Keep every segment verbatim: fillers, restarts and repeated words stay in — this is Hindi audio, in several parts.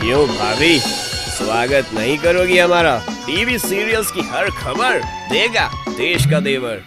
क्यों भाभी, स्वागत नहीं करोगी हमारा? टीवी सीरियल्स की हर खबर देगा देश का देवर।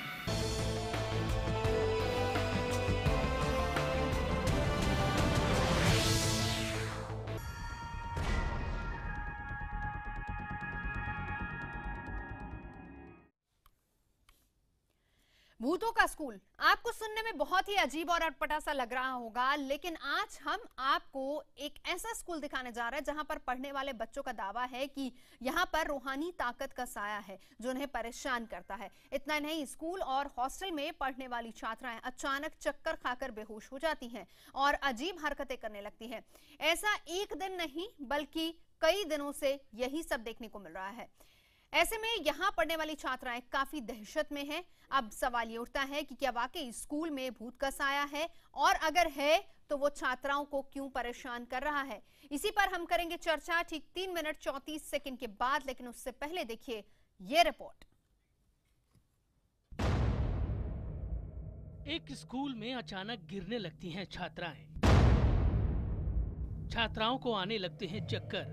भूतों का स्कूल आपको सुनने में बहुत ही अजीब और अटपटा सा लग रहा होगा, लेकिन आज हम आपको एक ऐसा स्कूल दिखाने जा रहे हैं जहां पर पढ़ने वाले बच्चों का दावा है कि यहां पर रूहानी ताकत का साया है जो उन्हें परेशान करता है। इतना नहीं, स्कूल और हॉस्टल में पढ़ने वाली छात्राएं अचानक चक्कर खाकर बेहोश हो जाती हैं और अजीब हरकतें करने लगती हैं। ऐसा एक दिन नहीं बल्कि कई दिनों से यही सब देखने को मिल रहा है। ऐसे में यहाँ पढ़ने वाली छात्राएं काफी दहशत में हैं। अब सवाल ये उठता है कि क्या वाकई स्कूल में भूत का साया है, और अगर है तो वो छात्राओं को क्यों परेशान कर रहा है? इसी पर हम करेंगे चर्चा ठीक तीन मिनट चौंतीस सेकंड के बाद, लेकिन उससे पहले देखिए ये रिपोर्ट। एक स्कूल में अचानक गिरने लगती हैं छात्राएं। छात्राओं को आने लगते हैं चक्कर,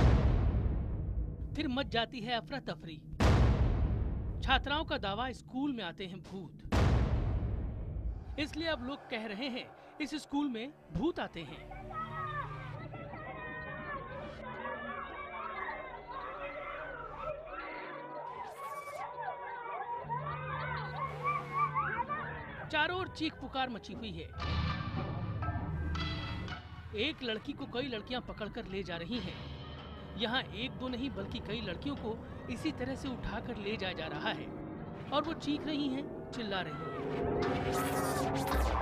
फिर मच जाती है अफरा तफरी। छात्राओं का दावा स्कूल में आते हैं भूत, इसलिए अब लोग कह रहे हैं इस स्कूल में भूत आते हैं। चारों ओर चीख पुकार मची हुई है। एक लड़की को कई लड़कियां पकड़कर ले जा रही हैं। यहाँ एक दो नहीं बल्कि कई लड़कियों को इसी तरह से उठाकर ले जाया जा रहा है और वो चीख रही हैं, चिल्ला रही हैं।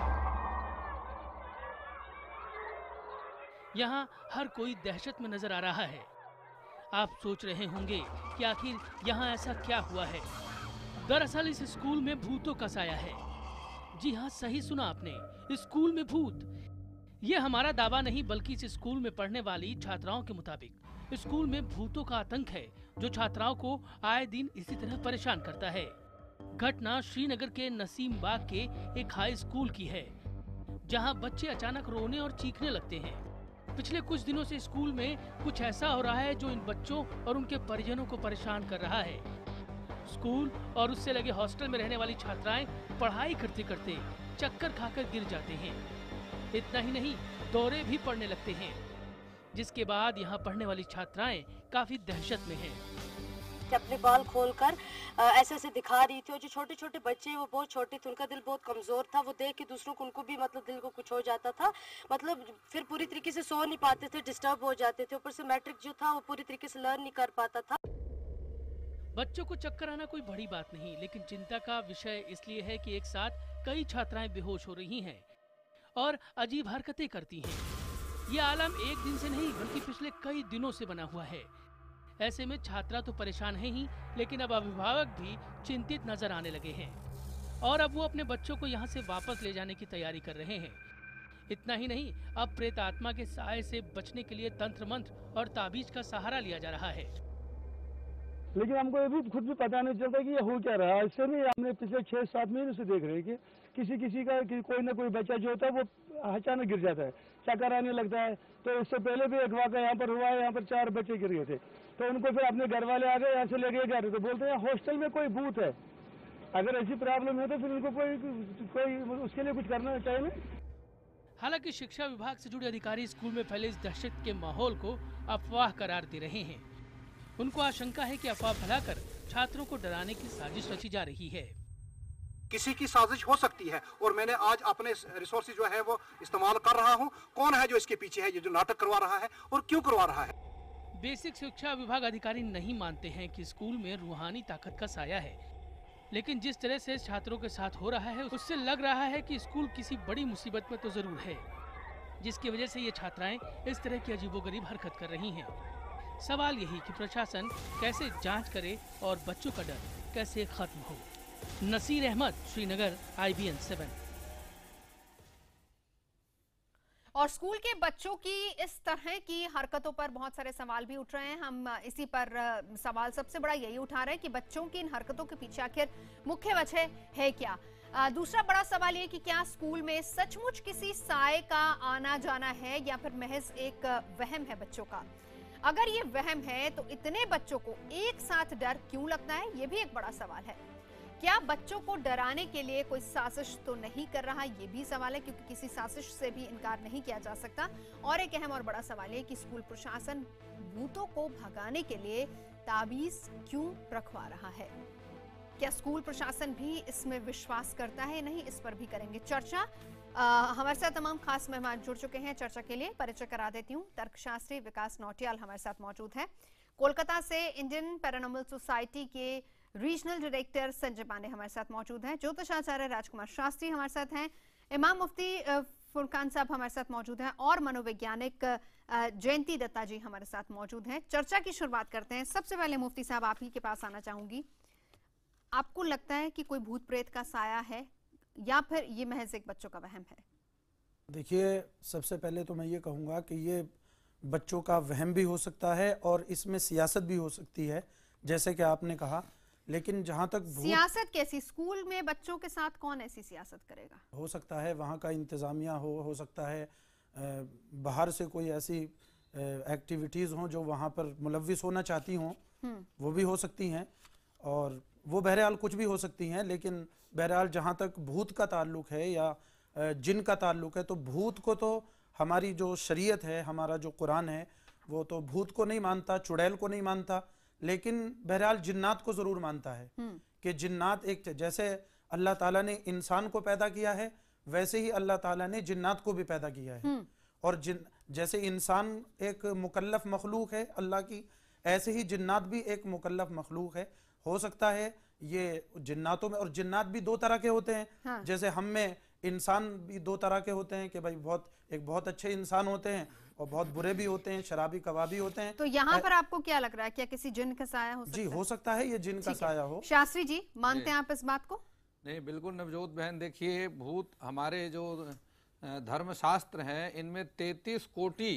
यहाँ हर कोई दहशत में नजर आ रहा है। आप सोच रहे होंगे कि आखिर यहाँ ऐसा क्या हुआ है। दरअसल इस स्कूल में भूतों का साया है। जी हाँ, सही सुना आपने, स्कूल में भूत। ये हमारा दावा नहीं बल्कि इस स्कूल में पढ़ने वाली छात्राओं के मुताबिक स्कूल में भूतों का आतंक है जो छात्राओं को आए दिन इसी तरह परेशान करता है। घटना श्रीनगर के नसीम बाग के एक हाई स्कूल की है, जहां बच्चे अचानक रोने और चीखने लगते हैं। पिछले कुछ दिनों से स्कूल में कुछ ऐसा हो रहा है जो इन बच्चों और उनके परिजनों को परेशान कर रहा है। स्कूल और उससे लगे हॉस्टल में रहने वाली छात्राएं पढ़ाई करते करते चक्कर खाकर गिर जाते हैं। इतना ही नहीं, दौरे भी पड़ने लगते हैं, जिसके बाद यहाँ पढ़ने वाली छात्राएं काफी दहशत में हैं। अपने बाल खोलकर ऐसे ऐसे दिखा रही थी, और जो छोटे छोटे बच्चे वो बहुत छोटे थे, उनका दिल बहुत कमजोर था। वो देख के दूसरों को, उनको भी मतलब दिल को कुछ हो जाता था। मतलब फिर पूरी तरीके से सो नहीं पाते थे, डिस्टर्ब हो जाते थे। ऊपर से मैट्रिक जो था वो पूरी तरीके से लर्न नहीं कर पाता था। बच्चों को चक्कर आना कोई बड़ी बात नहीं, लेकिन चिंता का विषय इसलिए है कि एक साथ कई छात्राएं बेहोश हो रही हैं और अजीब हरकतें करती हैं। ये आलम एक दिन से नहीं बल्कि पिछले कई दिनों से बना हुआ है। ऐसे में छात्रा तो परेशान है ही, लेकिन अब अभिभावक भी चिंतित नजर आने लगे हैं और अब वो अपने बच्चों को यहाँ से वापस ले जाने की तैयारी कर रहे हैं। इतना ही नहीं, अब प्रेत आत्मा के साए से बचने के लिए तंत्र मंत्र और ताबीज का सहारा लिया जा रहा है। लेकिन हमको ये भी खुद भी पता नहीं चलता कि ये हो क्या रहा है। इससे नहीं, हमने पिछले छह सात महीने से देख रहे हैं कि किसी किसी का कि कोई ना कोई बच्चा जो होता है वो अचानक गिर जाता है, चक्कर आने लगता है। तो इससे पहले भी एक वाक़या यहाँ पर हुआ है, यहाँ पर चार बच्चे गिर गए थे, तो उनको फिर अपने घर वाले आ गए, यहाँ से लेके गए तो बोलते हैं हॉस्टल में कोई भूत है। अगर ऐसी प्रॉब्लम है तो फिर उनको कोई कोई उसके लिए कुछ करना चाहिए ना। हालांकि शिक्षा विभाग से जुड़े अधिकारी स्कूल में फैले इस दहशत के माहौल को अफवाह करार दे रहे हैं। उनको आशंका है कि अफवाह फैलाकर छात्रों को डराने की साजिश रची जा रही है। किसी की साजिश हो सकती है और मैंने आज अपने रिसोर्सेज जो है वो इस्तेमाल कर रहा हूं। कौन है जो इसके पीछे है, ये जो नाटक करवा रहा है और क्यों करवा रहा है? बेसिक शिक्षा विभाग अधिकारी नहीं मानते हैं कि स्कूल में रूहानी ताकत का साया है, लेकिन जिस तरह से छात्रों के साथ हो रहा है उससे लग रहा है कि स्कूल किसी बड़ी मुसीबत में तो जरूर है, जिसकी वजह से ये छात्राएं इस तरह की अजीबोगरीब हरकत कर रही हैं। सवाल यही कि प्रशासन कैसे जांच करे और बच्चों का डर कैसे खत्म हो। Naseer Ahmed, Srinagar, I B N seven. और स्कूल के बच्चों की इस तरह की हरकतों पर बहुत सारे सवाल भी उठ रहे हैं। हम इसी पर सवाल सबसे बड़ा यही उठा रहे हैं कि बच्चों की इन हरकतों के पीछे आखिर मुख्य वजह है क्या। आ, दूसरा बड़ा सवाल ये कि क्या स्कूल में सचमुच किसी साए का आना जाना है या फिर महज एक वहम है बच्चों का। अगर ये वहम है तो इतने बच्चों को एक साथ डर क्यों लगता है, ये भी एक बड़ा सवाल है। क्या बच्चों को डराने के लिए कोई साजिश तो नहीं कर रहा, ये भी सवाल है, क्योंकि किसी साजिश से भी इनकार नहीं किया जा सकता। और एक अहम और बड़ा सवाल है कि स्कूल प्रशासन भूतों को भगाने के लिए ताबीज क्यों रखवा रहा है। क्या स्कूल प्रशासन भी इसमें विश्वास करता है, नहीं, इस पर भी करेंगे चर्चा। आ, हमारे साथ तमाम खास मेहमान जुड़ चुके हैं चर्चा के लिए। परिचय करा देती हूँ, तर्कशास्त्री विकास नौटियाल हमारे साथ मौजूद हैं। कोलकाता से इंडियन पैरानॉर्मल सोसाइटी के रीजनल डायरेक्टर संजय पांडे हमारे साथ मौजूद हैं। ज्योतिषाचार्य राजकुमार शास्त्री हमारे साथ हैं। इमाम मुफ्ती फुरकान साहब हमारे साथ मौजूद हैं और मनोवैज्ञानिक जयंती दत्ता जी हमारे साथ मौजूद हैं। चर्चा की शुरुआत करते हैं। सबसे पहले मुफ्ती साहब आप ही के पास आना चाहूंगी। आपको लगता है कि कोई भूत प्रेत का साया है या फिर ये महज एक बच्चों का वहम है? देखिए, सबसे पहले तो मैं ये कहूँगा कि ये बच्चों का वहम भी हो सकता है और इसमें सियासत भी हो सकती है, जैसे कि आपने कहा। लेकिन जहाँ तक सियासत कैसी, स्कूल में बच्चों के साथ कौन ऐसी सियासत करेगा? हो सकता है वहाँ का इंतज़ामिया हो हो सकता है बाहर से कोई ऐसी एक्टिविटीज़ हों जो वहाँ पर मुलव्विस होना चाहती हों, वो भी हो सकती हैं। और वो बहरहाल कुछ भी हो सकती हैं। लेकिन बहरहाल जहाँ तक भूत का ताल्लुक है या जिन का ताल्लुक है, तो भूत को तो हमारी जो शरीयत है, हमारा जो कुरान है, वो तो भूत को नहीं मानता, चुड़ैल को नहीं मानता, लेकिन बहरहाल जिन्नात को ज़रूर मानता है कि जिन्नात एक, जैसे अल्लाह ताला ने इंसान को पैदा किया है वैसे ही अल्लाह ताला ने जिन्नात को भी पैदा किया है। और जिन जैसे इंसान एक मुकल्लफ मखलूक है अल्लाह की, ऐसे ही जिन्नात भी एक मुकल्लफ मखलूक है। हो सकता है ये जिन्नातों में, और जिन्नात भी दो तरह के होते हैं। हाँ। जैसे हम में इंसान भी दो तरह के होते हैं कि भाई बहुत एक बहुत अच्छे इंसान होते हैं और बहुत बुरे भी होते हैं, शराबी कबाबी होते हैं। तो यहाँ पर आपको क्या लग रहा है, क्या किसी जिन का साया हो सकता जी है? हो सकता है ये जिन का साया हो। शास्त्री जी, मानते हैं आप इस बात को? नहीं, बिल्कुल नवजोत बहन। देखिए, भूत हमारे जो धर्मशास्त्र हैं इनमें तैतीस कोटि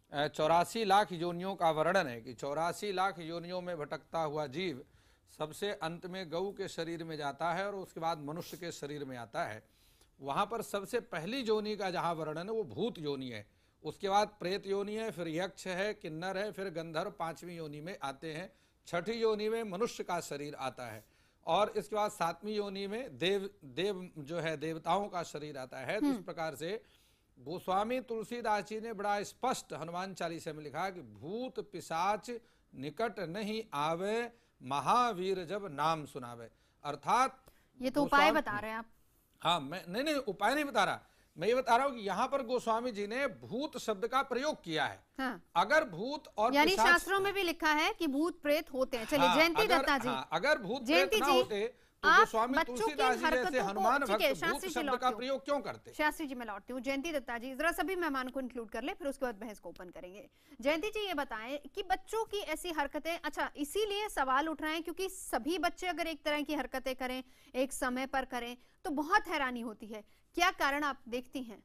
चौरासी लाख योनियों का वर्णन है कि चौरासी लाख योनियों में भटकता हुआ जीव सबसे अंत में गऊ के शरीर में जाता है और उसके बाद मनुष्य के शरीर में आता है। वहाँ पर सबसे पहली योनि का जहाँ वर्णन है वो भूत योनि है, उसके बाद प्रेत योनि है, फिर यक्ष है, किन्नर है, फिर गंधर्व पांचवी योनि में आते हैं, छठी योनि में मनुष्य का शरीर आता है और इसके बाद सातवीं योनि में देव देव जो है देवताओं का शरीर आता है। तो इस प्रकार से गोस्वामी तुलसीदास जी ने बड़ा स्पष्ट हनुमान चालीसा में लिखा कि भूत पिशाच निकट नहीं आवे, महावीर जब नाम सुनावे। अर्थात ये तो उपाय बता रहे हैं आप। हाँ, मैं नहीं नहीं उपाय नहीं बता रहा, मैं ये बता रहा हूँ कि यहाँ पर गोस्वामी जी ने भूत शब्द का प्रयोग किया है। हाँ। अगर भूत और यानी शास्त्रों में भी लिखा है कि भूत प्रेत होते हैं। चलिए, हाँ, जयंती दत्ता जी, हाँ, अगर भूत प्रेत ना होते तो गोस्वामी तुलसीदास जी जैसे हनुमान भक्त भूत शब्द का प्रयोग क्यों करते? शास्त्री जी मैं लौटती हूँ। जयंती दत्ता जी, जरा सभी मेहमान को इंक्लूड कर ले, फिर उसके बाद बहस को ओपन करेंगे। जयंती जी ये बताएं कि बच्चों की ऐसी हरकतें, अच्छा इसीलिए सवाल उठ रहे हैं क्योंकि सभी बच्चे अगर एक तरह की हरकतें करें, एक समय पर करें, तो बहुत हैरानी होती है। क्या कारण आप देखती हैं?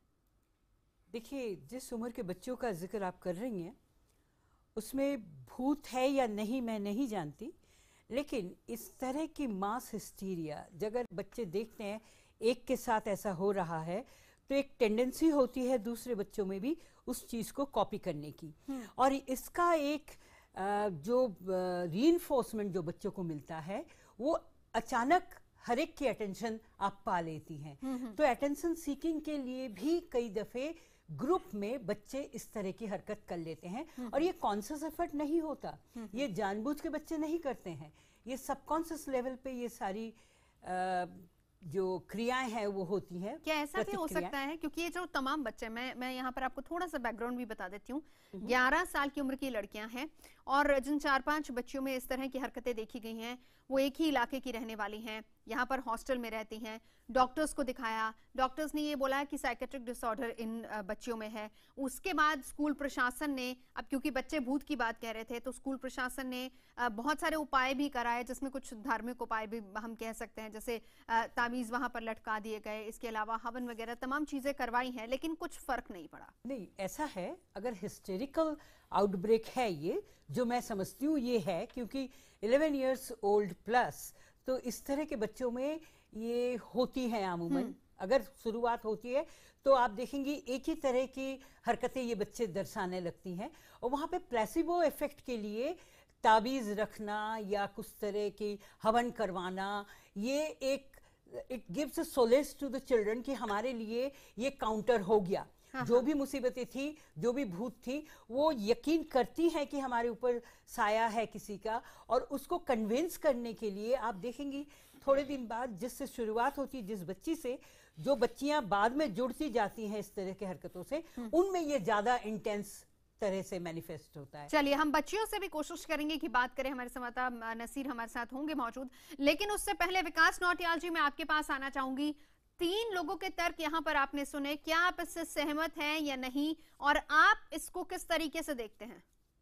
देखिए, जिस उम्र के बच्चों का जिक्र आप कर रही हैं उसमें भूत है या नहीं मैं नहीं जानती, लेकिन इस तरह की मास हिस्टीरिया अगर बच्चे देखते हैं एक के साथ ऐसा हो रहा है तो एक टेंडेंसी होती है दूसरे बच्चों में भी उस चीज़ को कॉपी करने की। और इसका एक जो रीइंफोर्समेंट जो बच्चों को मिलता है वो अचानक हर एक की अटेंशन आप पा लेती हैं। तो अटेंशन सीकिंग के लिए भी कई दफ़े ग्रुप में बच्चे इस तरह की हरकत कर लेते हैं और ये कॉन्शियस एफर्ट नहीं होता, ये जानबूझ के बच्चे नहीं करते हैं, ये सबकॉन्शियस लेवल पे ये सारी आ, जो क्रियाएं हैं वो होती हैं। क्या ऐसा भी हो सकता है, क्योंकि ये जो तमाम बच्चे, मैं मैं यहाँ पर आपको थोड़ा सा बैकग्राउंड भी बता देती हूँ। ग्यारह साल की उम्र की लड़कियां हैं और जिन चार पांच बच्चियों में इस तरह की हरकतें देखी गई हैं वो एक ही इलाके की रहने वाली हैं, यहाँ पर हॉस्टल में रहती हैं। डॉक्टर्स को दिखाया, डॉक्टर्स ने ये बोला कि साइकेट्रिक डिसऑर्डर इन बच्चियों में है। उसके बाद स्कूल प्रशासन ने, अब क्योंकि बच्चे भूत की बात कह रहे थे, तो स्कूल प्रशासन ने बहुत सारे उपाय भी कराए, जिसमें कुछ धार्मिक उपाय भी हम कह सकते हैं, जैसे तावीज़ वहां पर लटका दिए गए, इसके अलावा हवन वगैरह तमाम चीजें करवाई हैं, लेकिन कुछ फर्क नहीं पड़ा। नहीं, ऐसा है, अगर हिस्टेरिकल आउटब्रेक है ये, जो मैं समझती हूँ ये है क्योंकि इलेवन इयर्स ओल्ड प्लस, तो इस तरह के बच्चों में ये होती हैं अमूमन, अगर शुरुआत होती है तो आप देखेंगे एक ही तरह की हरकतें ये बच्चे दर्शाने लगती हैं, और वहाँ पे प्लेसिबो इफेक्ट के लिए ताबीज़ रखना या कुछ तरह की हवन करवाना, ये एक it gives a solace to the children कि हमारे लिए ये काउंटर हो गया। जो भी मुसीबतें थी, जो भी भूत थी, वो यकीन करती हैं कि हमारे ऊपर साया है किसी का, और उसको कन्विंस करने के लिए आप देखेंगी थोड़े दिन बाद जिससे शुरुआत होती है, जिस बच्ची से, जो बच्चियां बाद में जुड़ती जाती हैं इस तरह के हरकतों से, उनमें ये ज्यादा इंटेंस तरह से मैनिफेस्ट होता है। चलिए हम बच्चियों से भी कोशिश करेंगे कि बात करें, हमारे संवाददाता नसीर हमारे साथ होंगे मौजूद, लेकिन उससे पहले विकास नौटियाल जी मैं आपके पास आना चाहूंगी। तीन लोगों के तर्क यहाँ पर आपने सुने, क्या आप इससे सहमत हैं या नहीं, और आप इसको किस तरीके से देखते हैं?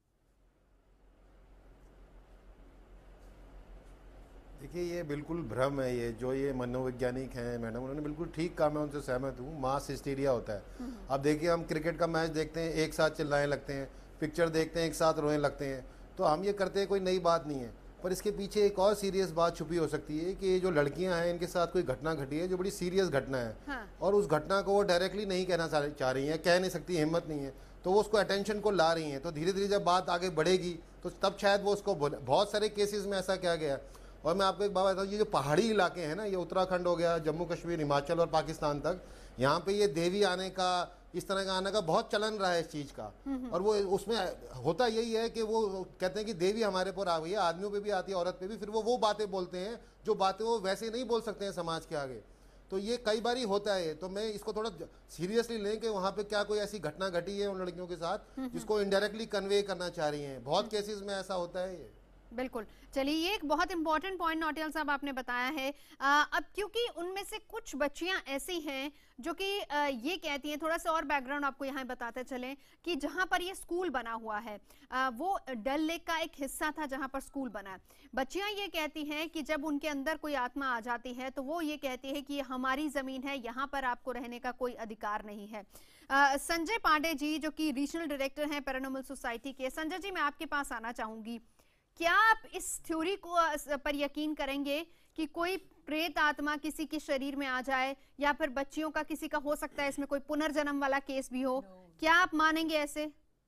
देखिए, ये बिल्कुल भ्रम है। ये जो ये मनोवैज्ञानिक हैं मैडम, उन्होंने बिल्कुल ठीक कहा, मैं उनसे सहमत हूँ। मास हिस्टीरिया होता है। अब देखिए, हम क्रिकेट का मैच देखते हैं, एक साथ चिल्लाने लगते हैं, पिक्चर देखते हैं, एक साथ रोने लगते हैं, तो हम ये करते हैं, कोई नई बात नहीं है। पर इसके पीछे एक और सीरियस बात छुपी हो सकती है कि ये जो लड़कियां हैं, इनके साथ कोई घटना घटी है जो बड़ी सीरियस घटना है। हाँ। और उस घटना को वो डायरेक्टली नहीं कहना चाह रही हैं, कह नहीं सकती, हिम्मत नहीं है, तो वो उसको अटेंशन को ला रही हैं। तो धीरे धीरे जब बात आगे बढ़ेगी तो तब शायद वो उसको बोले। बहुत सारे केसेस में ऐसा किया गया। और मैं आपको एक बात बताऊँ, ये जो पहाड़ी इलाके हैं ना, ये उत्तराखंड हो गया, जम्मू कश्मीर, हिमाचल और पाकिस्तान तक, यहाँ पे ये देवी आने का, इस तरह का आने का बहुत चलन रहा है इस चीज़ का। और वो उसमें होता यही है कि वो कहते हैं कि देवी हमारे पर आ गई है, आदमियों पे भी आती है, औरत पे भी, फिर वो वो बातें बोलते हैं जो बातें वो वैसे नहीं बोल सकते हैं समाज के आगे। तो ये कई बार होता है। तो मैं इसको थोड़ा सीरियसली लें कि वहाँ पे क्या कोई ऐसी घटना घटी है उन लड़कियों के साथ जिसको इनडायरेक्टली कन्वे करना चाह रही हैं। बहुत केसेस में ऐसा होता है ये। बिल्कुल। चलिए, ये एक बहुत इंपॉर्टेंट पॉइंट नौटियाल साहब आपने बताया है। आ, अब क्योंकि उनमें से कुछ बच्चियां ऐसी हैं जो कि ये कहती हैं, थोड़ा सा और बैकग्राउंड आपको यहाँ बताते चलें कि जहाँ पर ये स्कूल बना हुआ है, आ, वो डल लेक का एक हिस्सा था जहाँ पर स्कूल बना है। बच्चियां ये कहती हैं कि जब उनके अंदर कोई आत्मा आ जाती है तो वो ये कहती है कि ये हमारी जमीन है, यहाँ पर आपको रहने का कोई अधिकार नहीं है। आ, संजय पांडे जी, जो कि रीजनल डायरेक्टर हैं पैरानॉर्मल सोसाइटी के, संजय जी मैं आपके पास आना चाहूंगी। क्या आप इस थ्योरी को पर यकीन करेंगे कि कोई प्रेत आत्मा किसी के शरीर में आ जाए, या फिर बच्चियों का किसी का हो सकता है इसमें कोई पुनर्जन्म वाला केस भी हो? no. क्या आप मानेंगे ऐसे?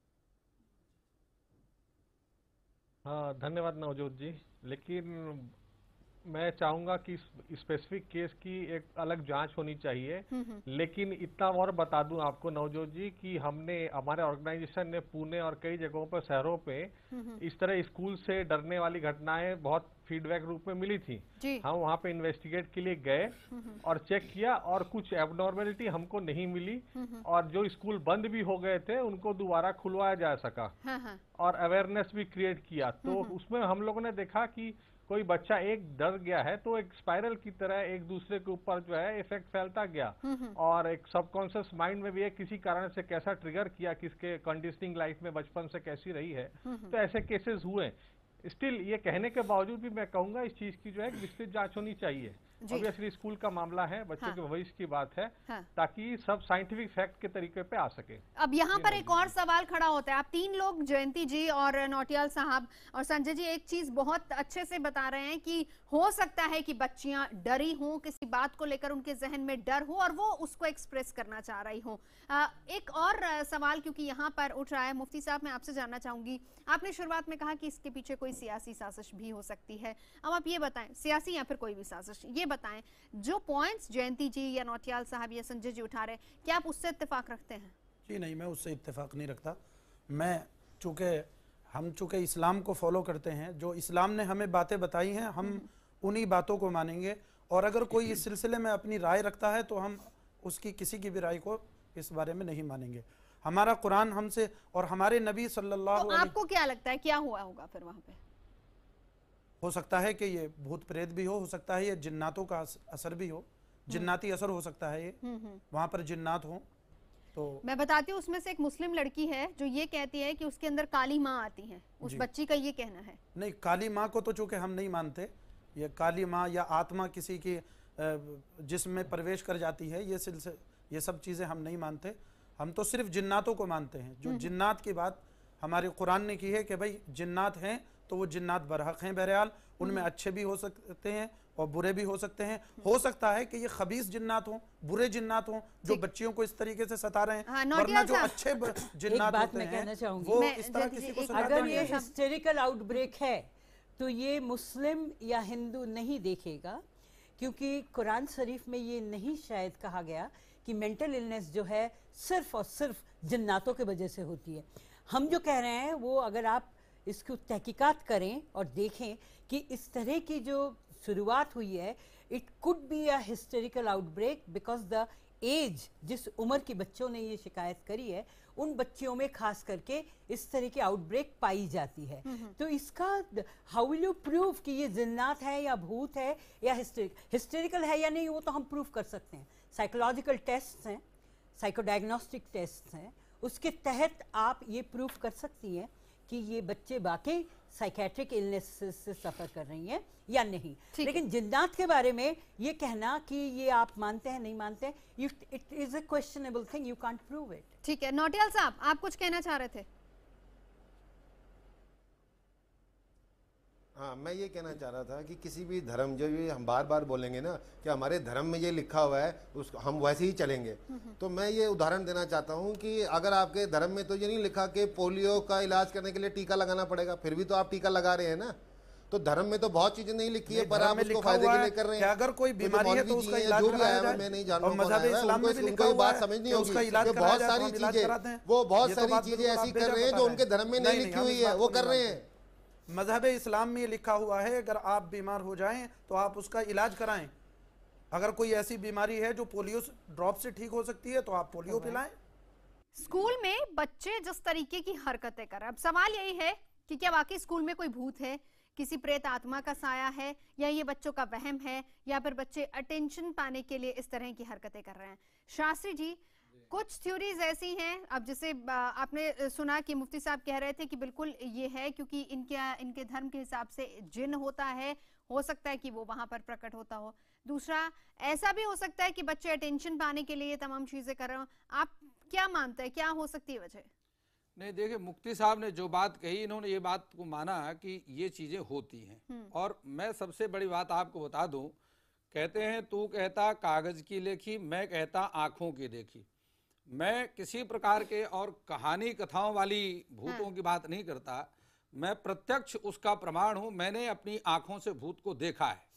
हाँ, धन्यवाद नवजोत जी। लेकिन मैं चाहूंगा कि स्पेसिफिक केस की एक अलग जांच होनी चाहिए। लेकिन इतना और बता दूं आपको नवजोत जी कि हमने, हमारे ऑर्गेनाइजेशन ने पुणे और कई जगहों पर, शहरों पे इस तरह स्कूल से डरने वाली घटनाएं बहुत फीडबैक रूप में मिली थी। हम वहाँ पे इन्वेस्टिगेट के लिए गए और चेक किया, और कुछ एबनॉर्मेलिटी हमको नहीं मिली, और जो स्कूल बंद भी हो गए थे उनको दोबारा खुलवाया जा सका, और अवेयरनेस भी क्रिएट किया। तो उसमें हम लोगों ने देखा कि कोई बच्चा एक डर गया है तो एक स्पाइरल की तरह एक दूसरे के ऊपर जो है इफेक्ट फैलता गया, और एक सबकॉन्शियस माइंड में भी एक किसी कारण से कैसा ट्रिगर किया, किसके कंडीशनिंग लाइफ में बचपन से कैसी रही है। तो ऐसे केसेस हुए। स्टिल ये कहने के बावजूद भी मैं कहूंगा इस चीज की जो है विस्तृत जांच होनी चाहिए। ऑब्वियसली स्कूल का मामला है, बच्चों के भविष्य की बात है, हाँ। ताकि सब साइंटिफिक फैक्ट के तरीके पे आ सके। अब यहाँ पर एक और सवाल खड़ा होता है। आप तीन लोग, जयंती जी और नौटियाल साहब और संजय जी, एक चीज बहुत अच्छे से बता रहे हैं कि हो सकता है कि बच्चियां डरी हों, किसी बात को लेकर उनके जहन में डर हो और वो उसको एक्सप्रेस करना चाह रही हो। एक और सवाल क्योंकि यहाँ पर उठ रहा है, मुफ्ती साहब मैं आपसे जानना चाहूंगी। आपने शुरुआत में कहा कि इसके पीछे कोई सियासी साजिश भी हो सकती है। अब आप ये बताएं, सियासी या फिर कोई भी साजिश, ये बताएं जो पॉइंट्स जयंती जी या नौटियाल साहब या संजय जी उठा रहे, क्या आप उससे इत्तेफाक रखते हैं? जी नहीं, मैं उससे इत्तेफाक नहीं रखता। मैं चूँकि हम चूँकि इस्लाम को फॉलो करते हैं, जो इस्लाम ने हमें बातें बताई हैं हम उन्हीं बातों को मानेंगे, और अगर कोई इस सिलसिले में अपनी राय रखता है तो हम उसकी किसी की भी राय को इस बारे में नहीं मानेंगे। हमारा कुरान हमसे और हमारे नबी सल्लल्लाहु अलैहि। तो आपको क्या लगता है क्या हुआ होगा फिर वहाँ पे? हो सकता है कि ये भूत प्रेत भी हो, हो सकता है ये जिन्नातों का असर भी हो, जिन्नाती असर हो सकता है, ये वहाँ पर जिन्नात हो। तो मैं बताती हूँ, उसमें से एक मुस्लिम लड़की है जो ये कहती है कि उसके अंदर काली माँ आती है, उस बच्ची का ये कहना है। नहीं, काली माँ को तो चूंकि हम नहीं मानते, ये काली माँ या आत्मा किसी की जिस्म में प्रवेश कर जाती है, ये सिलसिले ये सब चीज़ें हम नहीं मानते। हम तो सिर्फ जिन्नातों को मानते हैं। जो जिन्नात की बात हमारे कुरान ने की है कि भाई जिन्नात हैं तो वो जिन्नात बरहक हैं, बहरहाल उनमें अच्छे भी हो सकते हैं और बुरे भी हो सकते हैं। हो सकता है कि ये खबीस जिन्नात हों, बुरे जिन्नात हों जो बच्चियों को इस तरीके से सता रहे हैं, हाँ, वरना जो अच्छे जिन्नात बात होते मैं कहना हैं चाहूंगी, वो इस तरह किसी को सताते अगर नहीं ये हैं। हिस्टेरिकल आउटब्रेक है तो ये मुस्लिम या हिंदू नहीं देखेगा, क्योंकि कुरान शरीफ में ये नहीं शायद कहा गया कि मेंटल इलनेस जो है सिर्फ और सिर्फ जिन्नातों के वजह से होती है। हम जो कह रहे हैं वो अगर आप इसको तहकीकात करें और देखें कि इस तरह की जो शुरुआत हुई है, it could be a hysterical outbreak because the age, जिस उम्र के बच्चों ने ये शिकायत करी है उन बच्चियों में खास करके इस तरह की आउटब्रेक पाई जाती है। तो इसका हाउ विल यू प्रूव कि ये जिन्नात है या भूत है या हिस्टेरिक हिस्टेरिकल है या नहीं, वो तो हम प्रूव कर सकते हैं। साइकोलॉजिकल टेस्ट हैं, साइकोडायग्नोस्टिक टेस्ट हैं, उसके तहत आप ये प्रूफ कर सकती हैं कि ये बच्चे वाकई साइकेट्रिक इलनेस से सफ़र कर रही हैं या नहीं। लेकिन जिन्नात के बारे में ये कहना कि ये आप मानते हैं नहीं मानते, it is a questionable thing, you can't prove it. ठीक है, नौटियाल साहब आप कुछ कहना चाह रहे थे? हाँ, मैं ये कहना चाह रहा था कि किसी भी धर्म, जो ये हम बार बार बोलेंगे ना कि हमारे धर्म में ये लिखा हुआ है उस हम वैसे ही चलेंगे, तो मैं ये उदाहरण देना चाहता हूँ कि अगर आपके धर्म में तो ये नहीं लिखा कि पोलियो का इलाज करने के लिए टीका लगाना पड़ेगा, फिर भी तो आप टीका लगा रहे हैं ना। तो धर्म में तो बहुत चीजें नहीं लिखी है, पर आप उसको फायदे के लिए कर रहे हैं। अगर कोई बीमारी है तो उसका इलाज कराया जाए, मैं नहीं जानता, उनको बात समझनी होगी। बहुत सारी चीजें वो बहुत सारी चीजें ऐसी कर रहे हैं जो उनके धर्म में नहीं लिखी हुई है, वो कर रहे हैं। मजहब इस्लाम में ये लिखा हुआ है अगर आप बीमार हो जाएं तो आप उसका इलाज कराएं। अगर कोई ऐसी बीमारी है जो पोलियो ड्रॉप से ठीक हो सकती है तो आप पोलियो पिलाएं। स्कूल में बच्चे जिस तरीके की हरकतें कर रहे हैं, अब सवाल यही है कि क्या वाकई स्कूल में कोई भूत है, किसी प्रेत आत्मा का साया है, या ये बच्चों का वहम है, या फिर बच्चे अटेंशन पाने के लिए इस तरह की हरकतें कर रहे हैं। शास्त्री जी, कुछ थ्योरीज ऐसी हैं, अब जैसे आपने सुना कि मुफ्ती साहब कह रहे थे कि बिल्कुल ये है क्योंकि इनके इनके धर्म के हिसाब से जिन होता है, हो सकता है कि वो वहां पर प्रकट होता हो। दूसरा, ऐसा भी हो सकता है कि बच्चे अटेंशन पाने के लिए तमाम चीजें कर रहे हो। आप क्या मानते हैं, क्या हो सकती है वजह? नहीं, देखिए, मुफ्ती साहब ने जो बात कही, इन्होंने ये बात को माना कि ये चीजें होती हैं। और मैं सबसे बड़ी बात आपको बता दूं, कहते हैं तू कहता कागज की लेखी, मैं कहता आंखों की देखी। मैं किसी प्रकार के और कहानी कथाओं वाली भूतों की बात नहीं करता, मैं प्रत्यक्ष उसका प्रमाण हूं। मैंने अपनी आंखों से भूत को देखा है,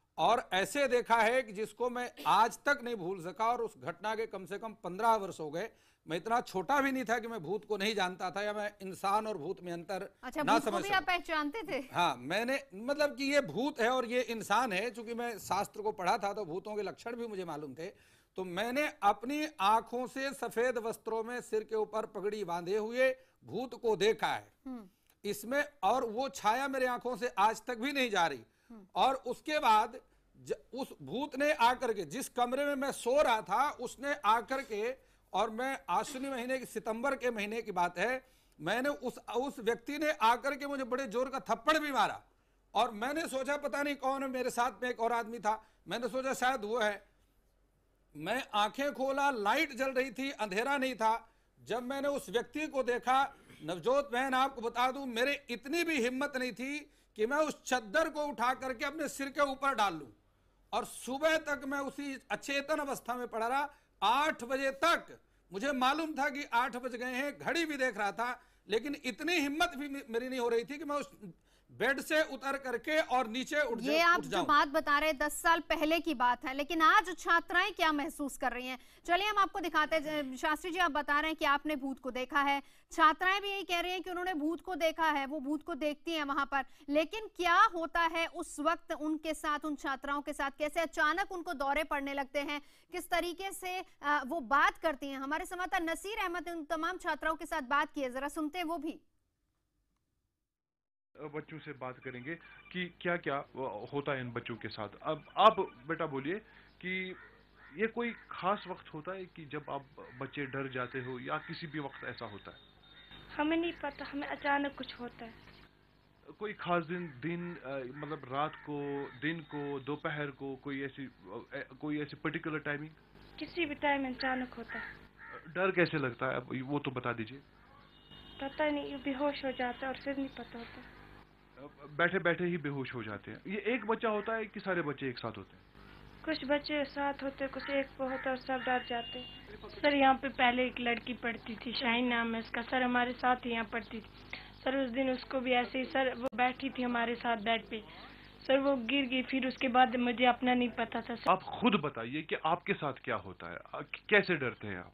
और ऐसे देखा है कि जिसको मैं आज तक नहीं भूल सका। और उस घटना के कम से कम पंद्रह वर्ष हो गए। मैं इतना छोटा भी नहीं था कि मैं भूत को नहीं जानता था, या मैं इंसान और भूत में अंतर अच्छा, ना भूत को समझ भी आप पहचानते थे? हाँ, मैंने मतलब कि ये भूत है और ये इंसान है। चूंकि मैं शास्त्र को पढ़ा था तो भूतों के लक्षण भी मुझे मालूम थे। तो मैंने अपनी आंखों से सफेद वस्त्रों में सिर के ऊपर पगड़ी बांधे हुए भूत को देखा है इसमें, और वो छाया मेरे आंखों से आज तक भी नहीं जा रही। और उसके बाद ज, उस भूत ने आकर के, जिस कमरे में मैं सो रहा था, उसने आकर के, और मैं आश्विनी महीने की सितंबर के महीने की बात है, मैंने उस उस व्यक्ति ने आकर के मुझे बड़े जोर का थप्पड़ भी मारा। और मैंने सोचा पता नहीं कौन है, मेरे साथ में एक और आदमी था, मैंने सोचा शायद वो है। मैं आंखें खोला, लाइट जल रही थी, अंधेरा नहीं था। जब मैंने उस व्यक्ति को देखा, नवजोत बहन आपको बता दूं, मेरे इतनी भी हिम्मत नहीं थी कि मैं उस चद्दर को उठा करके अपने सिर के ऊपर डाल लूं। और सुबह तक मैं उसी अचेतन अवस्था में पड़ा रहा। आठ बजे तक मुझे मालूम था कि आठ बज गए हैं, घड़ी भी देख रहा था, लेकिन इतनी हिम्मत भी मेरी नहीं हो रही थी कि मैं उस बेड से उतर करके और नीचे उठ ये आप जो बात बता रहे हैं दस साल पहले की बात है, लेकिन आज छात्राएं क्या महसूस कर रही हैं? चलिए हम आपको दिखाते हैं। शास्त्री जी, आप बता रहे हैं कि आपने भूत को देखा है, छात्राएं भी यही कह रही हैं कि उन्होंने भूत को देखा है, वो भूत को देखती हैं वहां पर। लेकिन क्या होता है उस वक्त उनके साथ, उन छात्राओं के साथ? कैसे अचानक उनको दौरे पड़ने लगते हैं, किस तरीके से आ, वो बात करती हैं? हमारे संवाददाता नसीर अहमद ने उन तमाम छात्राओं के साथ बात की है, जरा सुनते हैं वो भी। बच्चों से बात करेंगे कि क्या क्या होता है इन बच्चों के साथ। अब आप बेटा बोलिए कि ये कोई खास वक्त होता है कि जब आप बच्चे डर जाते हो, या किसी भी वक्त ऐसा होता है? हमें नहीं पता, हमें अचानक कुछ होता है। कोई खास दिन दिन मतलब रात को, दिन को, दोपहर को, कोई ऐसी कोई ऐसी पर्टिकुलर टाइमिंग? किसी भी टाइम अचानक होता है। डर कैसे लगता है वो तो बता दीजिए। पता नहीं, ये बेहोश हो जाता है और फिर नहीं पता होता। बैठे बैठे ही बेहोश हो जाते हैं। ये एक बच्चा होता है कि सारे बच्चे एक साथ होते हैं? कुछ बच्चे साथ होते, कुछ एक पे होता और सब डर जाते। सर यहाँ पे पहले एक लड़की पढ़ती थी, शाहीन नाम है उसका, सर हमारे साथ ही यहाँ पढ़ती थी। सर उस दिन उसको भी ऐसे ही, सर वो बैठी थी हमारे साथ बेड पे, सर वो गिर गई, फिर उसके बाद मुझे अपना नहीं पता था। सर आप खुद बताइए कि आपके साथ क्या होता है, कैसे डरते हैं आप?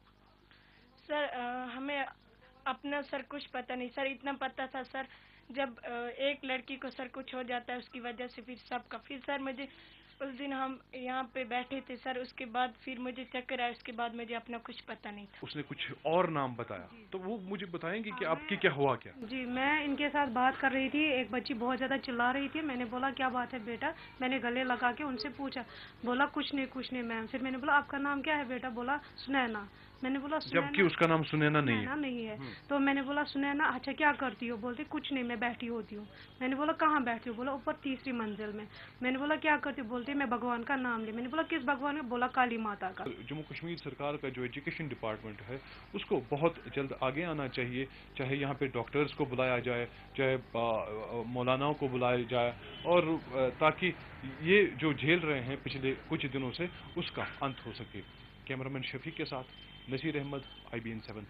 सर आ, हमें अपना सर कुछ पता नहीं, सर इतना पता था सर जब आ, एक लड़की को सर कुछ हो जाता है उसकी वजह से फिर सबका, फिर सर मुझे उस दिन हम यहाँ पे बैठे थे सर, उसके बाद फिर मुझे चक्कर आया, उसके बाद मुझे अपना कुछ पता नहीं था। उसने कुछ और नाम बताया, तो वो मुझे बताएंगे कि आपकी क्या हुआ क्या? जी, मैं इनके साथ बात कर रही थी, एक बच्ची बहुत ज़्यादा चिल्ला रही थी, मैंने बोला क्या बात है बेटा, मैंने गले लगा के उनसे पूछा, बोला कुछ नहीं कुछ नहीं मैम। फिर मैंने बोला आपका नाम क्या है बेटा, बोला सुनैना। मैंने बोला जबकि उसका नाम सुनैना नहीं है। नहीं है। तो मैंने बोला सुनैना अच्छा क्या करती हो, बोलती कुछ नहीं मैं बैठी होती हूँ। मैंने बोला कहाँ बैठी हो, बोला ऊपर तीसरी मंजिल में। मैंने बोला क्या करती हो, बोलती मैं भगवान का नाम ले। मैंने बोला किस भगवान का, बोला काली माता का। जम्मू कश्मीर सरकार का जो एजुकेशन डिपार्टमेंट है उसको बहुत जल्द आगे आना चाहिए, चाहे यहाँ पे डॉक्टर्स को बुलाया जाए, चाहे मौलानाओं को बुलाया जाए, और ताकि ये जो झेल रहे हैं पिछले कुछ दिनों से उसका अंत हो सके। कैमरामैन शफीक के साथ Naseer Ahmed, I B N seven.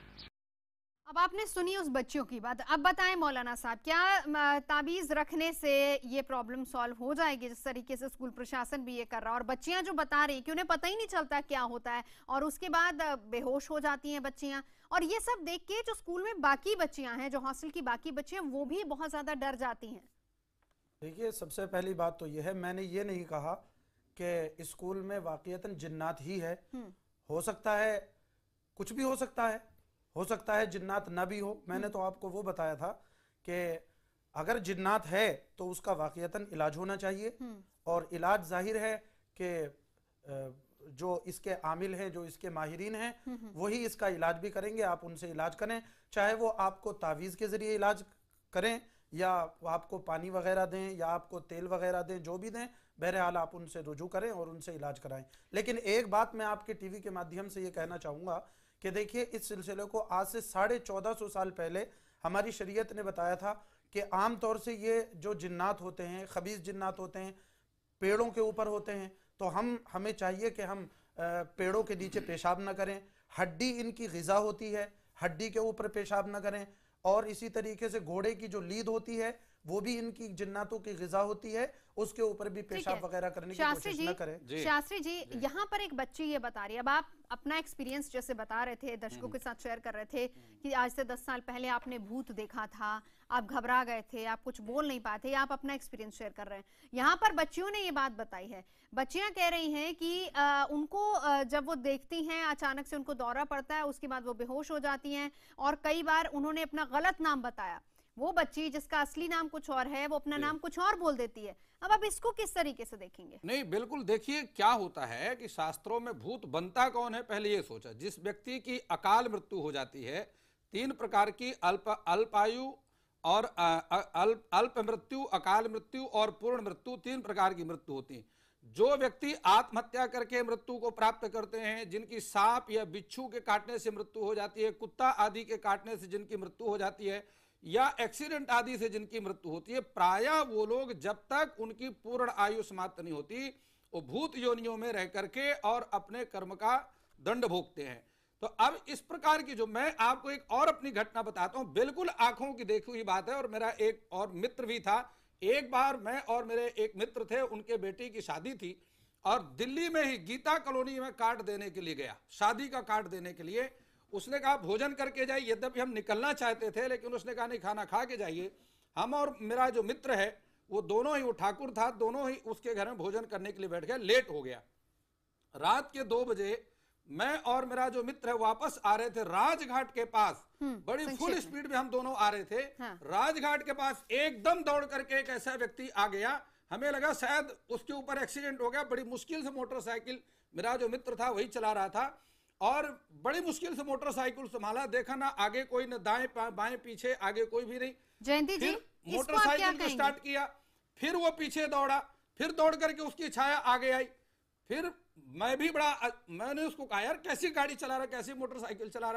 अब आपने सुनी उस बच्चियों की बात, अब बताएं मौलाना साहब, क्या ताबीज रखने से ये प्रॉब्लम सॉल्व हो जाएगी जिस तरीके से स्कूल प्रशासन भी ये कर रहा है? और बच्चियां जो बता रही कि उन्हें पता ही नहीं चलता क्या होता है और उसके बाद बेहोश हो जाती हैं बच्चियां, और ये सब देख के जो स्कूल में बाकी बच्चियां हैं, जो हॉस्टल की बाकी बच्चियां, वो भी बहुत ज्यादा डर जाती हैं। देखिए, सबसे पहली बात तो यह है, मैंने ये नहीं कहा कि स्कूल में वाकईतन जिन्नात ही है। हो सकता है कुछ भी हो सकता है, हो सकता है जिन्नात ना भी हो। मैंने तो आपको वो बताया था कि अगर जिन्नात है तो उसका वाकईतन इलाज होना चाहिए, और इलाज जाहिर है कि जो इसके आमिल हैं, जो इसके माहिरीन हैं, वही इसका इलाज भी करेंगे। आप उनसे इलाज करें, चाहे वो आपको तावीज़ के ज़रिए इलाज करें या आपको पानी वगैरह दें या आपको तेल वगैरह दें, जो भी दें, बहरहाल आप उनसे रुजू करें और उनसे इलाज कराएं। लेकिन एक बात मैं आपके टीवी के माध्यम से ये कहना चाहूँगा कि देखिए, इस सिलसिले को आज से साढ़े चौदह सौ साल पहले हमारी शरीयत ने बताया था कि आम तौर से ये जो जिन्नात होते हैं, खबीस जिन्नात होते हैं, पेड़ों के ऊपर होते हैं। तो हम हमें चाहिए कि हम पेड़ों के नीचे पेशाब न करें, हड्डी इनकी ग़िज़ा होती है, हड्डी के ऊपर पेशाब न करें, और इसी तरीके से घोड़े की जो लीद होती है वो भी इनकी जिन्नातों की ग़िज़ा होती है, उसके ऊपर भी पेशाब वगैरह करने की कोशिश न करें। शास्त्री जी, यहाँ पर एक बच्ची ये बता रही है, अब आप अपना एक्सपीरियंस जैसे बता रहे थे, दर्शकों के साथ शेयर कर रहे थे कि आज से दस साल पहले आपने भूत देखा था, आप घबरा गए थे, आप कुछ बोल नहीं पाते, आप अपना एक्सपीरियंस शेयर कर रहे हैं। यहाँ पर बच्चियों ने ये बात बताई है, बच्चियां कह रही हैं कि आ, उनको आ, जब वो देखती हैं अचानक से उनको दौरा पड़ता है, उसके बाद वो बेहोश हो जाती हैं, और कई बार उन्होंने अपना गलत नाम बताया। वो बच्ची जिसका असली नाम कुछ और है, वो अपना नाम कुछ और बोल देती है। अब आप इसको किस तरीके से देखेंगे? नहीं, बिल्कुल देखिए क्या होता है कि शास्त्रों में भूत बनता कौन है, पहले ये सोचा। जिस व्यक्ति की अकाल मृत्यु हो जाती है, तीन प्रकार की अल्प अल्पायु और अल्प अल्प मृत्यु, अकाल मृत्यु और पूर्ण मृत्यु, तीन प्रकार की मृत्यु होती है। जो व्यक्ति आत्महत्या करके मृत्यु को प्राप्त करते हैं, जिनकी सांप या बिच्छू के काटने से मृत्यु हो जाती है, कुत्ता आदि के काटने से जिनकी मृत्यु हो जाती है, या एक्सीडेंट आदि से जिनकी मृत्यु होती है, प्रायः वो लोग जब तक उनकी पूर्ण आयु समाप्त नहीं होती, वो भूत योनियों में रह करके और अपने कर्म का दंड भोगते हैं। तो अब इस प्रकार की, जो मैं आपको एक और अपनी घटना बताता हूं, बिल्कुल आंखों की देखी हुई बात है, और मेरा एक और मित्र भी था। एक बार मैं और मेरे एक मित्र थे, उनके बेटी की शादी थी, और दिल्ली में ही गीता कॉलोनी में कार्ड देने के लिए गया, शादी का कार्ड देने के लिए। उसने कहा भोजन करके जाइए, यद्यपि हम निकलना चाहते थे, लेकिन उसने कहा नहीं, खाना खा के जाइए। हम और मेरा जो मित्र है वो दोनों ही, वो ठाकुर था, दोनों ही उसके घर में भोजन करने के लिए बैठ गए। लेट हो गया, रात के दो बजे मैं और मेरा जो मित्र है वापस आ रहे थे राजघाट के पास, बड़ी फुल स्पीड में हम दोनों आ रहे थे। हाँ। राजघाट के पास एकदम दौड़ करके एक ऐसा व्यक्ति आ गया, हमें लगा शायद उसके ऊपर एक्सीडेंट हो गया। बड़ी मुश्किल से मोटरसाइकिल मेरा जो मित्र था वही चला रहा था, और बड़ी मुश्किल से मोटरसाइकिल संभाला, देखा ना आगे कोई, न दाएं बाएं पीछे, आगे कोई भी नहीं। जयंती जी, मोटरसाइकिल को स्टार्ट किया, फिर वो पीछे दौड़ा, फिर दौड़ करके उसकी छाया आगे आई। फिर मैं भी बड़ा, मैंने उसको कहा यार कैसी गाड़ी चला रहा है, कैसी मोटरसाइकिल चला रहा है।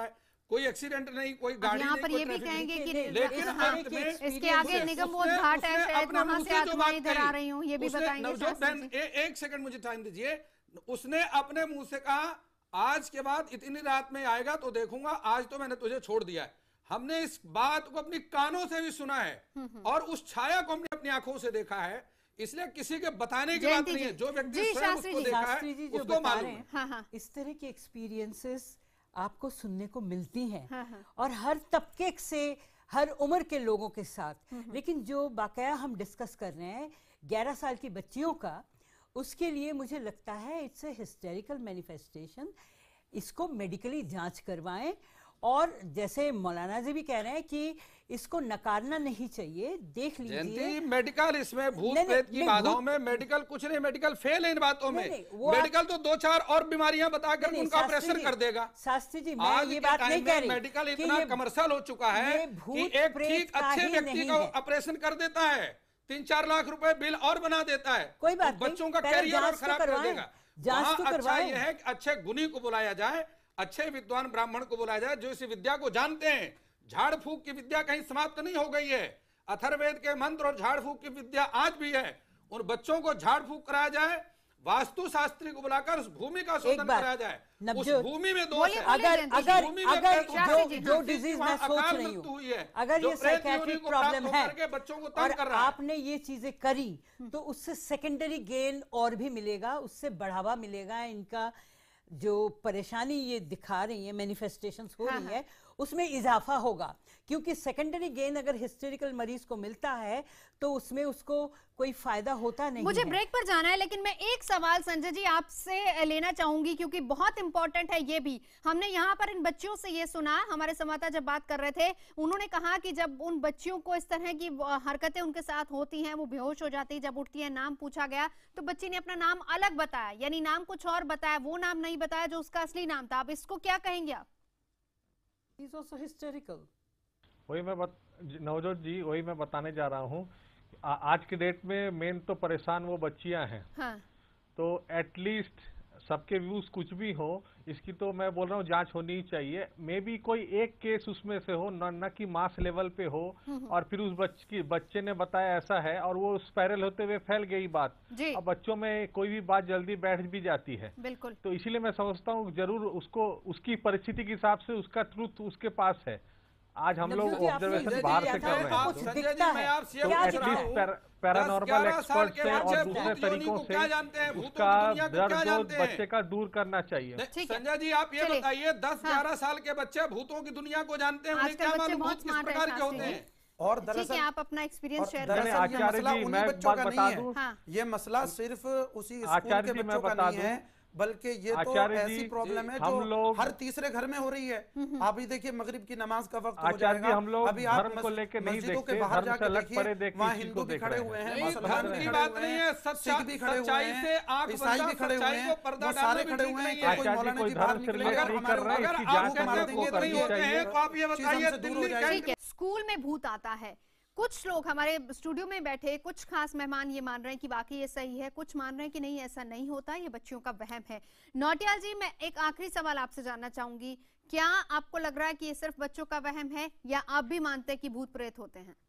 कोई एक्सीडेंट नहीं, कोई गाड़ी यहाँ नहीं, पर कोई ये भी ट्रैफिक कहेंगे नहीं। कि लेकिन हाँ, अंत में इसके आगे निगम बोध उसने- घाट है, उसने शायद अपने वहाँ मुंह से से आज जो मैं बात इधर कही, आ रही हूँ, ये भी उसने- बताएंगे नवजोत शास्त्री बहन, जी। ए- एक सेकंड मुझे टाइम दीजिए। उसने अपने मुंह से कहा आज के बाद इतनी रात में आएगा तो देखूंगा, आज तो मैंने तुझे छोड़ दिया है। हमने इस बात को अपनी कानों से भी सुना है और उस छाया को हमने अपनी आंखों से देखा है, इसलिए किसी के बताने की बात नहीं है। जो व्यक्ति स्वयं उसको देखा शास्त्री जी है जो उसको बता मालूम रहे है। हैं, हाँ, हाँ। इस तरह की एक्सपीरियंसेस आपको सुनने को मिलती हैं हाँ, हाँ। और हर तबके से, हर उम्र के लोगों के साथ। लेकिन जो बाकाया हम डिस्कस कर रहे हैं ग्यारह साल की बच्चियों का, उसके लिए मुझे लगता है इट्स ए हिस्टेरिकल मैनिफेस्टेशन। इसको मेडिकली जांच करवाएं और जैसे मौलाना जी भी कह रहे हैं कि इसको नकारना नहीं चाहिए, देख लीजिए। जयंती, मेडिकल इसमें भूत नहीं, प्रेत की नहीं, बाधाओं भूत- में मेडिकल कुछ नहीं, मेडिकल फेल है इन बातों नहीं, में। नहीं, वो आप- मेडिकल तो दो चार और बीमारियां बताकर नहीं, उनका शास्त्री ऑपरेशन जी, कर देगा। शास्त्री जी, मैं आज ये के बात टाइम नहीं में कह रही मेडिकल कि इतना ये- कमर्शियल हो चुका है ये कि भूत एक प्रेत ठीक का अच्छे ही व्यक्ति नहीं का है। ऑपरेशन कर देता है, तीन चार लाख रुपए बिल और बना देता है। कोई बात तो बच्चों का नहीं, पहले कैरियर और जांच तो खराब कर करवाएं। देगा। जांच वहाँ तो अच्छा करवाएं। यह है कि अच्छे गुणी को बुलाया जाए, अच्छे विद्वान ब्राह्मण को बुलाया जाए जो इस विद्या को जानते हैं। झाड़ फूक की विद्या कहीं समाप्त नहीं हो गई है। अथर्ववेद के मंत्र और झाड़ फूक की विद्या आज भी है। उन बच्चों को झाड़ फूक कराया जाए, वास्तु शास्त्री को बुलाकर उस भूमि का शोधन कराया जाए। उस भूमि में दोष है, अगर उस अगर भूमि में अगर प्रेत हुआ है, जो किसी जो की डिजीज वहाँ मैं सोच अकाल रही मृत्यु हुई हूँ, है, अगर जो ये प्रेत योनि साइकेट्रिक को प्राप्त प्रॉब्लम होकर के है बच्चों को और तंग कर रहा है। आपने ये चीजें करी तो उससे सेकेंडरी गेन और भी मिलेगा, उससे बढ़ावा मिलेगा। इनका जो परेशानी ये दिखा रही है, मैनिफेस्टेशंस हो हाँ, रही है, उसमें इजाफा होगा। क्योंकि सेकेंडरी गेन अगर हिस्टेरिकल मरीज को मिलता है तो उसमें उसको कोई फायदा होता नहीं मुझे है। ब्रेक पर जाना है, लेकिन मैं एक सवाल संजय जी आपसे लेना चाहूंगी क्योंकि बहुत इंपॉर्टेंट है ये भी। हमने यहाँ पर इन बच्चियों से ये सुना, हमारे संवाददाता जब बात कर रहे थे उन्होंने कहा कि जब उन बच्चियों को इस तरह की हरकतें उनके साथ होती हैं, वो बेहोश हो जाती है, जब उठती है, नाम पूछा गया तो बच्ची ने अपना नाम अलग बताया, यानी नाम कुछ और बताया, वो नाम नहीं बताया जो उसका असली नाम था। आप इसको क्या कहेंगे आप? He's also hysterical. वही मैं बत, नवजोत जी वही मैं बताने जा रहा हूँ। आज के डेट में मेन तो परेशान वो बच्चियां हैं। हाँ। तो एटलीस्ट सबके व्यूज कुछ भी हो, इसकी तो मैं बोल रहा हूँ जांच होनी ही चाहिए। मे बी कोई एक केस उसमें से हो, न, न कि मास लेवल पे हो, और फिर उस बच्चे की बच्चे ने बताया ऐसा है और वो स्पाइरल होते हुए फैल गई बात। अब बच्चों में कोई भी बात जल्दी बैठ भी जाती है। बिल्कुल। तो इसीलिए मैं समझता हूँ जरूर उसको उसकी परिस्थिति के हिसाब से उसका ट्रूथ उसके पास है। आज हम लोग ऑब्जर्वेशन बाहर से कर रहे हैं, तो एटलीस्ट पैरानॉर्मल एक्सपर्ट से और दूसरे तरीकों से उसका दर्द बच्चे का दूर करना चाहिए। संजय जी आप ये बताइए, दस ग्यारह साल के बच्चे भूतों की दुनिया को जानते हैं, उन्हें क्या मालूम भूत किस प्रकार के होते हैं? और दरअसल आप अपना एक्सपीरियंस शेयर करें। दरअसल ये मसला उन्हीं बच्चों का नहीं है, ये मसला सिर्फ उसी स्कूल के बच्चों का नहीं है, बल्कि ये तो ऐसी प्रॉब्लम है जो हर तीसरे घर में हो रही है। आप भी देखिए मगरिब की नमाज का वक्त हो जाएगा, हम लोग अभी आप धर्म को लेके नहीं मस्जिदों के देखते, बाहर धर्म से जाके अलग परे देखिए, देखते वहाँ इसी हिंदू को भी देख खड़े रहे हुए हैं। हैं, मुसलमान भी खड़े हुए हैं, सिख भी खड़े हुए हैं, ईसाई भी खड़े हुए हैं, वो सारे खड़े हुए हैं। कोई मौलाना जी बाहर निकलेगा, हमारे ऊपर मार देंगे तो ये चीज हमसे दूर हो जाएगी। स्कूल में भूत आता है, कुछ लोग हमारे स्टूडियो में बैठे, कुछ खास मेहमान ये मान रहे हैं कि वाकई ये सही है, कुछ मान रहे हैं कि नहीं ऐसा नहीं होता, ये बच्चियों का वहम है। नौटियाल जी, मैं एक आखिरी सवाल आपसे जानना चाहूंगी, क्या आपको लग रहा है कि ये सिर्फ बच्चों का वहम है या आप भी मानते हैं कि भूत प्रेत होते हैं?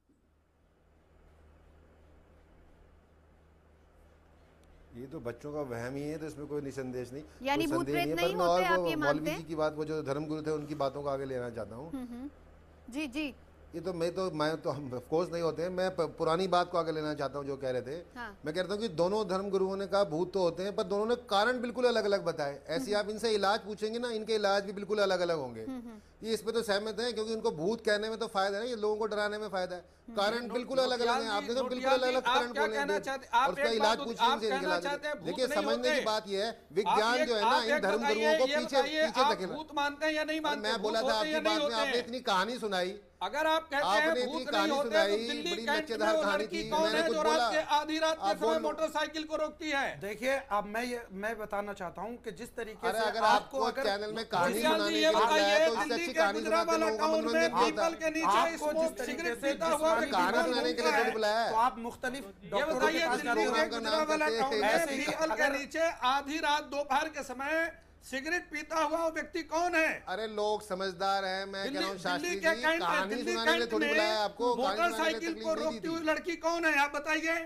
ये तो बच्चों का वहम ही है, तो इसमें कोई निसंदेश नहीं, यानी भूत प्रेत नहीं होते, आप ये मानते हैं? मौलवी जी की बात, वो जो धर्मगुरु थे उनकी बातों को आगे लेना चाहता हूँ। जी जी ये तो मैं तो मैं तो हम ऑफ कोर्स नहीं होते हैं, मैं पुरानी बात को आगे लेना चाहता हूँ जो कह रहे थे। हाँ। मैं कहता हूँ कि दोनों धर्म गुरुओं ने कहा भूत तो होते हैं, पर दोनों ने कारण बिल्कुल अलग अलग बताए। ऐसे आप इनसे इलाज पूछेंगे ना, इनके इलाज भी बिल्कुल अलग अलग होंगे। ये इस पे तो सहमत है, क्योंकि उनको भूत कहने में तो फायदा है, ये लोगों को डराने में फायदा है। कारण बिल्कुल अलग अलग है, आपने तो बिल्कुल अलग अलग कारण बोले हैं, उसका इलाज पूछिए इनसे, इनके इलाज। देखिए समझने की बात यह है, विज्ञान जो है ना इन धर्म गुरुओं को पीछे पीछे धकेला। भूत मानते हैं या नहीं मानते? मैं बोला था आपकी बात में, आपने इतनी कहानी सुनाई, अगर आप कहते हैं भूत नहीं होते तो दिल्ली कैंट में वो लड़की कौन है जो रात के आधी रात के समय मोटरसाइकिल को रोकती है? देखिए अब मैं ये मैं बताना चाहता हूँ कि जिस तरीके से अगर आपको अगर चैनल में कहानी सुनाने के लिए है तो इससे अच्छी कहानी सुनाते लोगों का मनोरंजन होता है। आपको जिस तरीके से कहानी सुनाने के लिए बुलाया है तो आप मुख्तलिफ डॉक्टरों के पास जाते हैं। ऐसे ही के नीचे आधी रात दोपहर के समय सिगरेट पीता हुआ वो व्यक्ति कौन है? अरे लोग समझदार हैं, मैं कह रहा हूँ शास्त्री जी, कहानी दिल्ली सुनाने के लिए थोड़ी बुलाया आपको। मोटरसाइकिल को रोकती हुई लड़की कौन है, आप बताइए।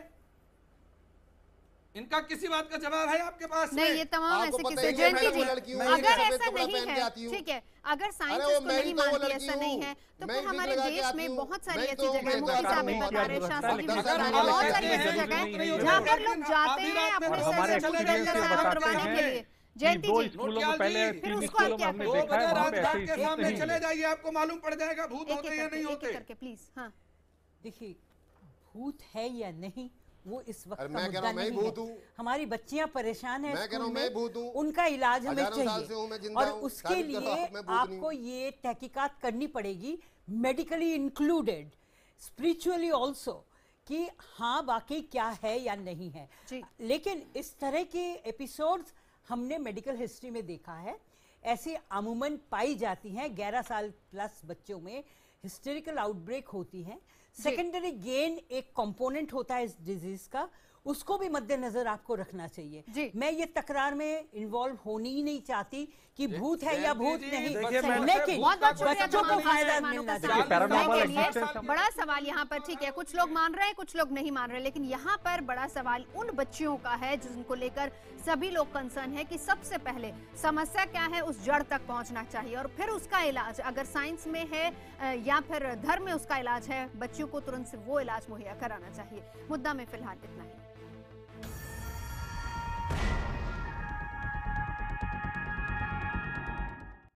इनका किसी बात का जवाब है आपके पास? नहीं, ये तमाम ऐसे किस्से। जयंती जी, अगर ऐसा नहीं है, ठीक है, अगर साइंस इसको नहीं मानती, ऐसा नहीं है, तो फिर हमारे देश में बहुत सारी ऐसी जगह, मुफ्ती साहब भी बता रहे, शास्त्री जी बता रहे, बहुत सारी ऐसी जगह जहाँ पर लोग जाते हैं अपने स्कूल के अंदर सैर करवाने के लिए। जयंती जी, फिर उसको आप क्या करें? राजघाट के सामने चले जाइए, आपको मालूम पड़ जाएगा भूत होते या नहीं होते। करके प्लीज। हाँ, देखिए, भूत है या नहीं वो इस वक्त का मैं मुद्दा कह रहा हूं, नहीं मैं भूत है। हूं। हमारी बच्चियां परेशान हैं, मैं कह रहा हूं, मैं भूत हूं। उनका इलाज हमें हजारों साल से हूं, मैं चाहिए जिंदा और हूं, उसके साबित कर रहा लिए हूं, मैं भूत नहीं आपको ये तहकीकात करनी पड़ेगी, मेडिकली इंक्लूडेड, स्पिरिचुअली ऑल्सो, कि हाँ वाकई क्या है या नहीं है। लेकिन इस तरह के एपिसोड्स हमने मेडिकल हिस्ट्री में देखा है, ऐसे अमूमन पाई जाती हैं। ग्यारह साल प्लस बच्चों में हिस्टेरिकल आउटब्रेक होती हैं। सेकेंडरी गेन एक कंपोनेंट होता है इस डिजीज का, उसको भी मद्देनजर आपको रखना चाहिए। मैं ये तकरार में इन्वॉल्व होनी ही नहीं चाहती कि भूत है या भूत नहीं, लेकिन बच्चों को फायदा मिलना चाहिए। बड़ा सवाल यहाँ पर, ठीक है, कुछ लोग मान रहे हैं, कुछ लोग नहीं मान रहे, लेकिन यहाँ पर बड़ा सवाल उन बच्चियों का है जिनको लेकर सभी लोग कंसर्न है कि सबसे पहले समस्या क्या है उस जड़ तक पहुंचना चाहिए और फिर उसका इलाज, अगर साइंस में है या फिर धर्म में उसका इलाज है, बच्चियों को तुरंत से वो इलाज मुहैया कराना चाहिए। मुद्दा में फिलहाल इतना ही।